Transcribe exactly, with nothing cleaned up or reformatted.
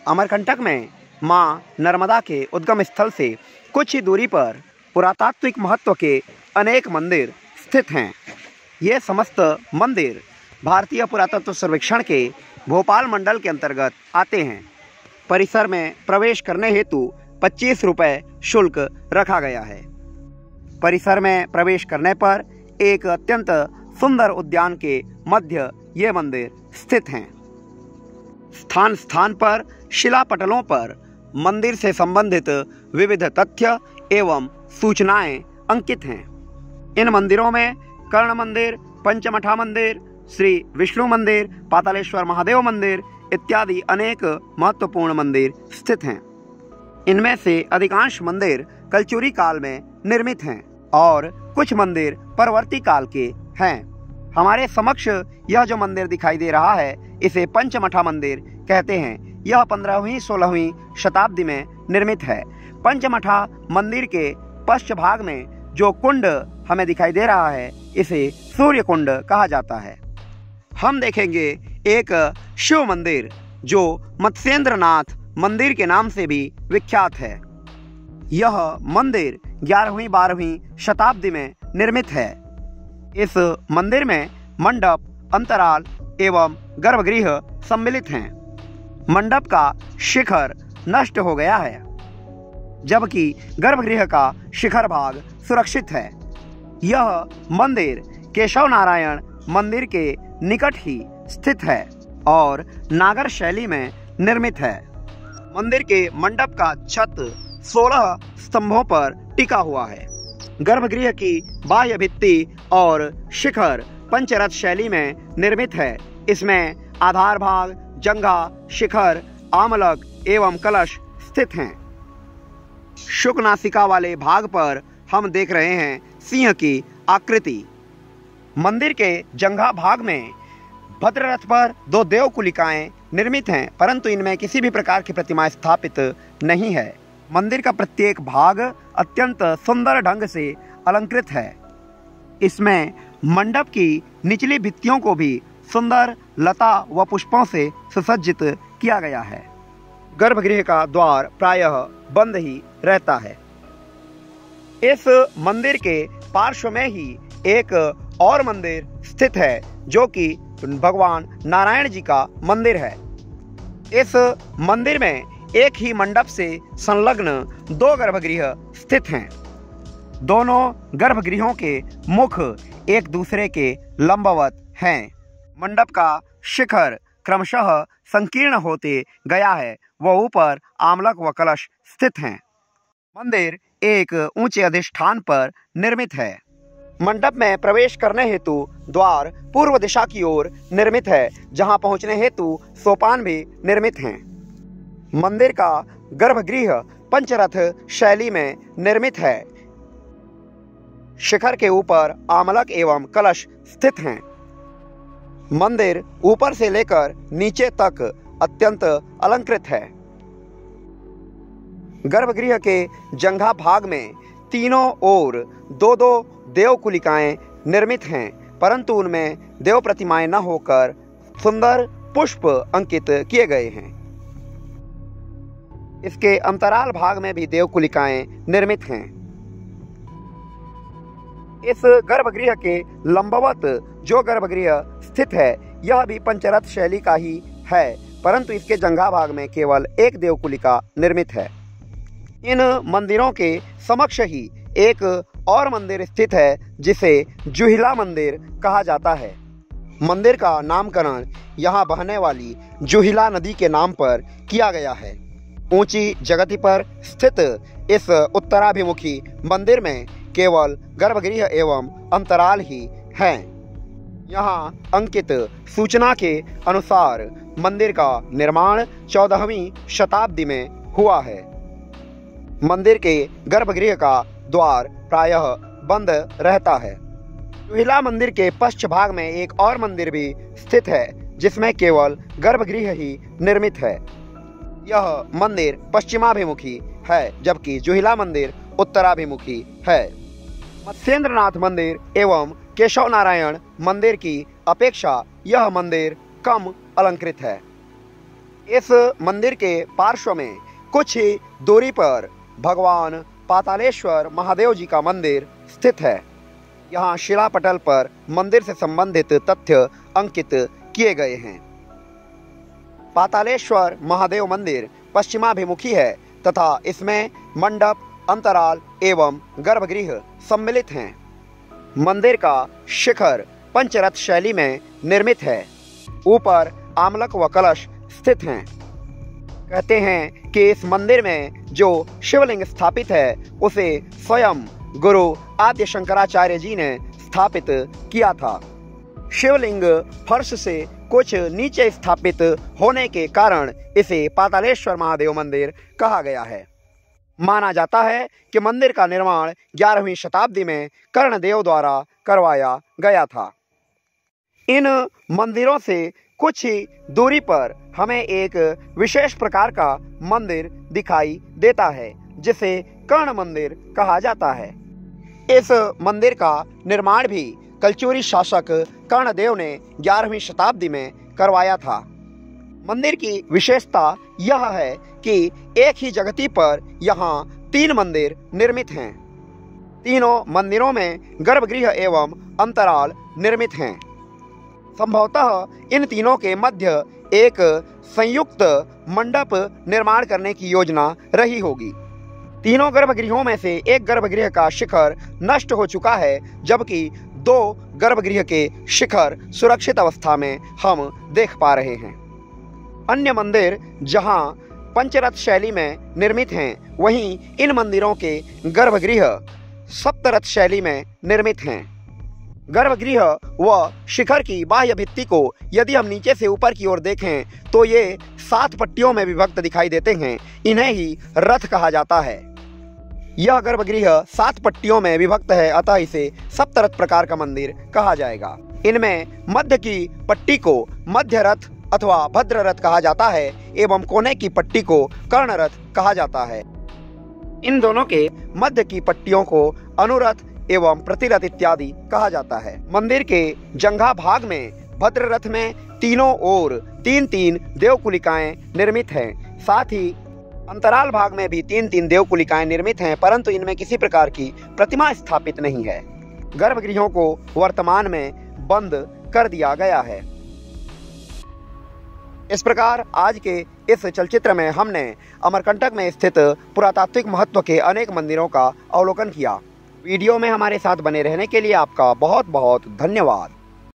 अमरकंटक में मां नर्मदा के उद्गम स्थल से कुछ ही दूरी पर पुरातात्विक महत्व के अनेक मंदिर स्थित हैं। ये समस्त मंदिर भारतीय पुरातत्व सर्वेक्षण के भोपाल मंडल के अंतर्गत आते हैं। परिसर में प्रवेश करने हेतु पच्चीस रुपये शुल्क रखा गया है। परिसर में प्रवेश करने पर एक अत्यंत सुंदर उद्यान के मध्य ये मंदिर स्थित हैं। स्थान स्थान पर शिलापटलों पर मंदिर से संबंधित विविध तथ्य एवं सूचनाएं अंकित हैं। इन मंदिरों में कर्ण मंदिर, पंचमठा मंदिर, श्री विष्णु मंदिर, पातालेश्वर महादेव मंदिर इत्यादि अनेक महत्वपूर्ण मंदिर स्थित हैं। इनमें से अधिकांश मंदिर कलचुरी काल में निर्मित हैं और कुछ मंदिर परवर्ती काल के हैं। हमारे समक्ष यह जो मंदिर दिखाई दे रहा है इसे पंचमठा मंदिर कहते हैं। यह पंद्रहवीं सोलहवीं शताब्दी में निर्मित है। पंचमठा मंदिर के पश्चिम भाग में जो कुंड हमें दिखाई दे रहा है इसे सूर्य कुंड कहा जाता है। हम देखेंगे एक शिव मंदिर जो मत्स्येंद्रनाथ मंदिर के नाम से भी विख्यात है। यह मंदिर ग्यारहवीं बारहवीं शताब्दी में निर्मित है। इस मंदिर में मंडप, अंतराल एवं गर्भगृह सम्मिलित हैं। मंडप का शिखर नष्ट हो गया है जबकि गर्भगृह का शिखर भाग सुरक्षित है। यह मंदिर केशव नारायण मंदिर के निकट ही स्थित है और नागर शैली में निर्मित है। मंदिर के मंडप का छत सोलह स्तंभों पर टिका हुआ है। गर्भगृह की बाह्य भित्ति और शिखर पंचरथ शैली में निर्मित है। इसमें आधार भाग, जंघा, शिखर, आमलक एवं कलश स्थित हैं। शुक नासिका वाले भाग पर हम देख रहे हैं सिंह की आकृति। मंदिर के जंघा भाग में भद्ररथ पर दो देवकुलिकाएं निर्मित हैं, परंतु इनमें किसी भी प्रकार की प्रतिमा स्थापित नहीं है। मंदिर का प्रत्येक भाग अत्यंत सुंदर ढंग से अलंकृत है। इसमें मंडप की निचली भित्तियों को भी सुंदर लता व पुष्पों से सुसज्जित किया गया है। गर्भगृह का द्वार प्रायः बंद ही रहता है। इस मंदिर के पार्श्व में ही एक और मंदिर स्थित है जो कि भगवान नारायण जी का मंदिर है। इस मंदिर में एक ही मंडप से संलग्न दो गर्भगृह स्थित हैं। दोनों गर्भगृहों के मुख एक दूसरे के लंबवत हैं। मंडप का शिखर क्रमशः संकीर्ण होते गया है व ऊपर आमलक व कलश स्थित हैं। मंदिर एक ऊंचे अधिष्ठान पर निर्मित है। मंडप में प्रवेश करने हेतु द्वार पूर्व दिशा की ओर निर्मित है, जहां पहुंचने हेतु सोपान भी निर्मित हैं। मंदिर का गर्भगृह पंचरथ शैली में निर्मित है। शिखर के ऊपर आमलक एवं कलश स्थित हैं। मंदिर ऊपर से लेकर नीचे तक अत्यंत अलंकृत है। गर्भगृह के जंघा भाग में तीनों ओर दो दो देवकुलिकाएं निर्मित हैं, परंतु उनमें देव प्रतिमाएं न होकर सुंदर पुष्प अंकित किए गए हैं। इसके अंतराल भाग में भी देवकुलिकाएं निर्मित हैं। इस गर्भगृह के लंबवत जो गर्भगृह स्थित है यह भी पंचरथ शैली का ही है, परंतु इसके जंघा भाग में केवल एक देवकुलिका निर्मित है। इन मंदिरों के समक्ष ही एक और मंदिर स्थित है जिसे जुहिला मंदिर कहा जाता है। मंदिर का नामकरण यहाँ बहने वाली जुहिला नदी के नाम पर किया गया है। ऊंची जगति पर स्थित इस उत्तराभिमुखी मंदिर में केवल गर्भगृह एवं अंतराल ही हैं। यहाँ अंकित सूचना के अनुसार मंदिर का निर्माण चौदहवीं शताब्दी में हुआ है। मंदिर के गर्भगृह का द्वार प्रायः बंद रहता है। जुहिला मंदिर के पश्चिम भाग में एक और मंदिर भी स्थित है जिसमें केवल गर्भगृह ही निर्मित है। यह मंदिर पश्चिमाभिमुखी है जबकि जुहिला मंदिर उत्तराभिमुखी है। मत्स्येंद्रनाथ मंदिर एवं केशव नारायण मंदिर की अपेक्षा यह मंदिर कम अलंकृत है। इस मंदिर के पार्श्व में कुछ ही दूरी पर भगवान पातालेश्वर महादेव जी का मंदिर स्थित है। यहाँ शिलापटल पर मंदिर से संबंधित तथ्य अंकित किए गए हैं। पातालेश्वर महादेव मंदिर पश्चिमाभिमुखी है तथा इसमें मंडप, अंतराल एवं गर्भगृह सम्मिलित हैं। मंदिर का शिखर पंचरथ शैली में निर्मित है। ऊपर आमलक व कलश स्थित हैं। कहते हैं कि इस मंदिर में जो शिवलिंग स्थापित है उसे स्वयं गुरु आद्य शंकराचार्य जी ने स्थापित किया था। शिवलिंग फर्श से कुछ नीचे स्थापित होने के कारण इसे पातालेश्वर महादेव मंदिर कहा गया है। माना जाता है कि मंदिर का निर्माण ग्यारहवीं शताब्दी में कर्णदेव द्वारा करवाया गया था। इन मंदिरों से कुछ ही दूरी पर हमें एक विशेष प्रकार का मंदिर दिखाई देता है जिसे कर्ण मंदिर कहा जाता है। इस मंदिर का निर्माण भी कलचुरी शासक कर्णदेव ने ग्यारहवीं शताब्दी में करवाया था। मंदिर की विशेषता यह है कि एक ही जगती पर यहाँ तीन मंदिर निर्मित हैं। तीनों मंदिरों में गर्भगृह एवं अंतराल निर्मित हैं। संभवतः इन तीनों के मध्य एक संयुक्त मंडप निर्माण करने की योजना रही होगी। तीनों गर्भगृहों में से एक गर्भगृह का शिखर नष्ट हो चुका है, जबकि दो गर्भगृह के शिखर सुरक्षित अवस्था में हम देख पा रहे हैं। अन्य मंदिर जहां पंचरथ शैली में निर्मित हैं, वहीं इन मंदिरों के गर्भगृह सप्तरथ शैली में निर्मित हैं। गर्भगृह व शिखर की बाह्य भित्ति को यदि हम नीचे से ऊपर की ओर देखें तो ये सात पट्टियों में विभक्त दिखाई देते हैं। इन्हें ही रथ कहा जाता है। यह गर्भगृह सात पट्टियों में विभक्त है, अतः इसे सप्तरथ प्रकार का मंदिर कहा जाएगा। इनमें मध्य की पट्टी को मध्य रथ अथवा भद्र रथ कहा जाता है एवं कोने की पट्टी को कर्ण रथ कहा जाता है। इन दोनों के मध्य की पट्टियों को अनुरथ एवं प्रतिरथ इत्यादि कहा जाता है। मंदिर के जंघा भाग में भद्र रथ में तीनों ओर तीन तीन देवकुलिकाएं निर्मित हैं। साथ ही अंतराल भाग में भी तीन तीन देवकुलिकाएं निर्मित हैं, परंतु इनमें किसी प्रकार की प्रतिमा स्थापित नहीं है। गर्भगृहों को वर्तमान में बंद कर दिया गया है। इस प्रकार आज के इस चलचित्र में हमने अमरकंटक में स्थित पुरातात्विक महत्व के अनेक मंदिरों का अवलोकन किया। वीडियो में हमारे साथ बने रहने के लिए आपका बहुत बहुत धन्यवाद।